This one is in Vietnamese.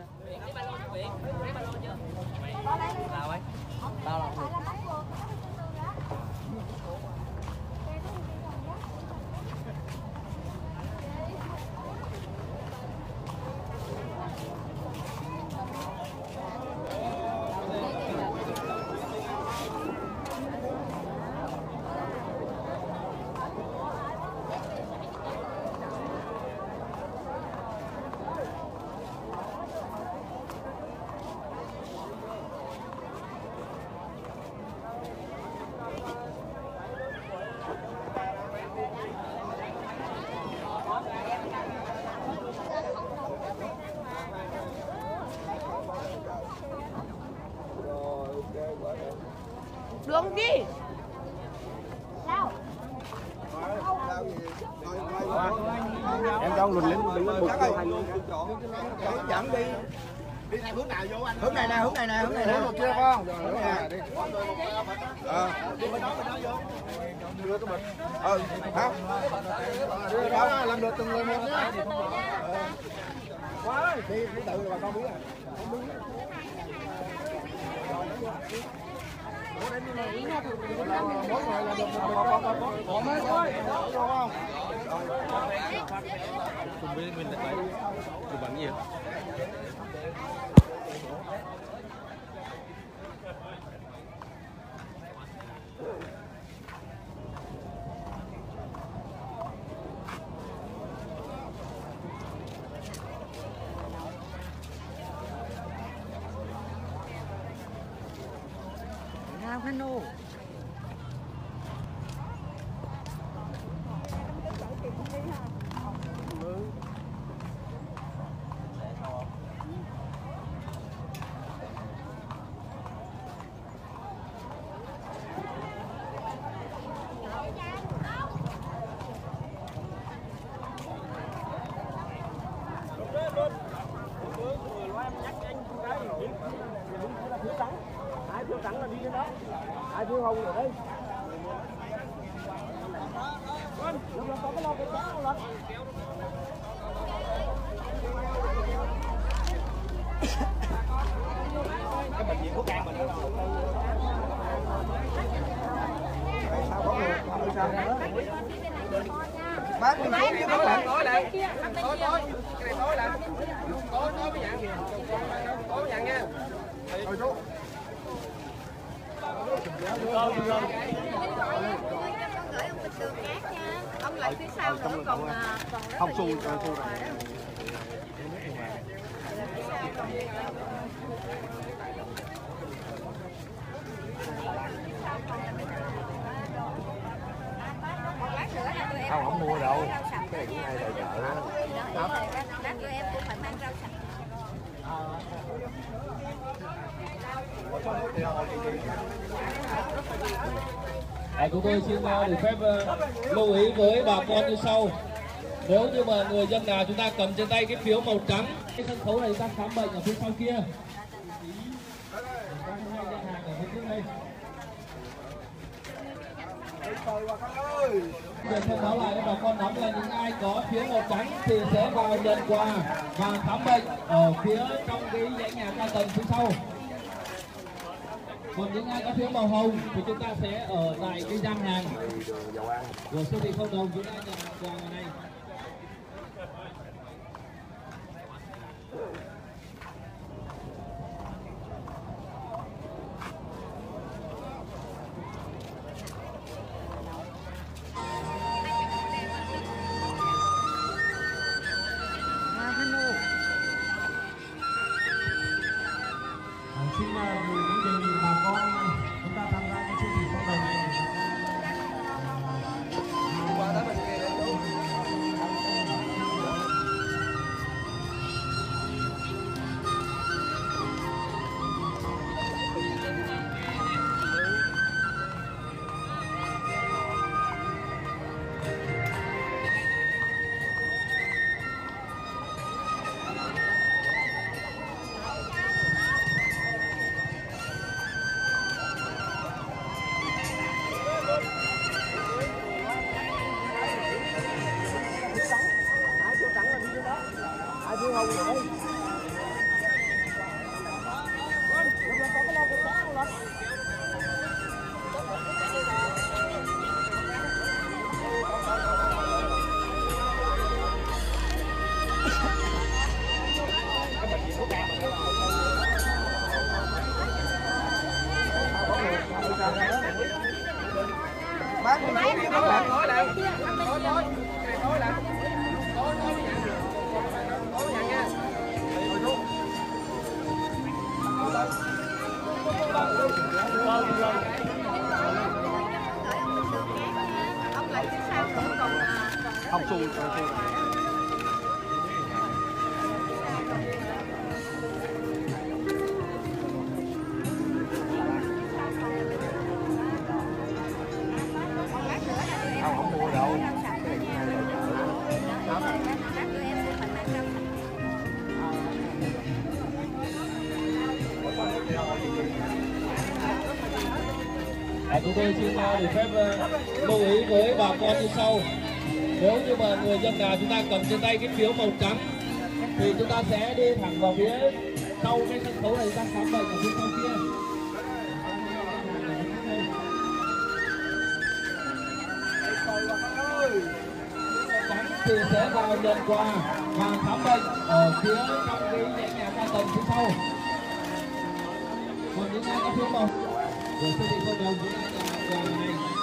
Tao ấy. Tao là đường đi. Em cho lùn lên đừng lên bục dẫn đi. Đi theo hướng nào vô anh? hướng này nè, hướng này nè, hướng này nè. Hướng kia con. Hướng này đi. Đi bên đó vô. Đưa cái bịch. Hả? Đó làm được từng người một nhá. Quá, đi tự bà con biết à. Mỗi người là được một mấy thôi. Đúng không? cùng với mình tại đấy. Chụp ảnh nhiều. Nào Hano. Ai phiếu trắng là đi lên đó. Ai phiếu hồng ở đây. Lúc đó có cái lo cái trắng không lắm. Cái bệnh viện thuốc can mình đó. Sao có người, có người sao nữa. Bác mình xuống chứ các bạn. Tối lại. Tối. Cái này tối lại. Tối với dạng kìa. Tối dạng nha. Rồi chú. Con gửi ông bình đường cát nha. Ông lại phía sau nữa còn không xu rồi. Không, không mua đâu. Cái này cũng ai tại chợ đó. Lát tụi em cũng phải mang rau sạch. Chúng tôi xin được phép lưu ý với bà con như sau. Nếu như mà người dân nào chúng ta cầm trên tay cái phiếu màu trắng, cái sân khấu này đang khám bệnh ở phía sau kia. Để thông báo lại cho bà con nắm là những ai có phiếu màu trắng thì sẽ vào nhận quà và khám bệnh ở phía trong cái dãy nhà cao tầng phía sau. Còn những ai có phiếu màu hồng thì chúng ta sẽ ở tại cái gian hàng của siêu thị không đồng, chúng ta nhận quà ở đây. Xin gửi những đề nghị bà con chúng ta tham gia cái chương trình cộng đồng này. Ai phiếu hồng ở đây. Bác mình xuống với các bạn tối lại. Tối tối. Cái này tối lại. Tối tối với nhận. Tối với nhận nha. Ông lại phía sau nữa còn Không xui. Không mua đâu. Chúng tôi xin được phép lưu ý với bà con như sau. Nếu như mà người dân nào chúng ta cầm trên tay cái phiếu màu trắng thì chúng ta sẽ đi thẳng vào phía sau cái sân khấu này, chúng ta khám bệnh ở phía sau kia. Trắng thì sẽ vào nhận quà và khám bệnh ở phía trong cái dãy nhà cao tầng phía sau. Còn những ai có phiếu màu rồi sẽ bị cộng đồng của nhà này